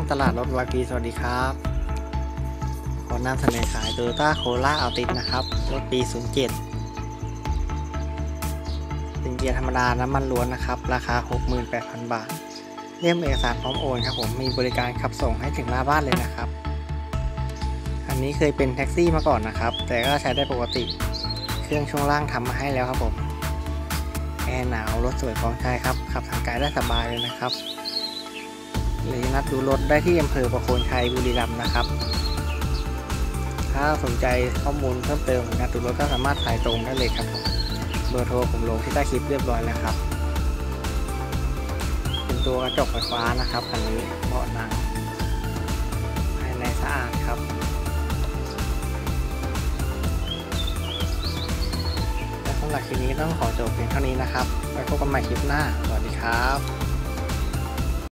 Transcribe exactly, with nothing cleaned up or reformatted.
ตลาดรถวากีสวัสดีครับขอนำเสนอขาย Toyota Corolla Altis นะครับรถปี ศูนย์ เจ็ด เป็นเกียร์ธรรมดาน้ำมันล้วนนะครับราคา หกหมื่นแปดพัน บาทเล่มเอกสารพร้อมโอนครับผมมีบริการขับส่งให้ถึงหน้าบ้านเลยนะครับอันนี้เคยเป็นแท็กซี่มาก่อนนะครับแต่ก็ใช้ได้ปกติเครื่องช่วงล่างทำมาให้แล้วครับผมแอร์หนาวรถสวยพร้อมใช้ครับขับทางไกลได้สบายเลยนะครับหรือนัดดูรถได้ที่อำเภอประโคนชัยบุรีรัมย์นะครับถ้าสนใจข้อมูลเพิ่มเติมนัดดูรถก็สามารถสายตรงได้เลยครับผมเบอร์โทรผมลงที่ใต้คลิปเรียบร้อยแล้วครับเป็นตัวกระจกไฟฟ้านะครับคันนี้เบาะนั่งภายในสะอาดครับและสำหรับคลิปนี้ต้องขอจบเพียงเท่านี้นะครับไว้พบกันใหม่คลิปหน้าสวัสดีครับ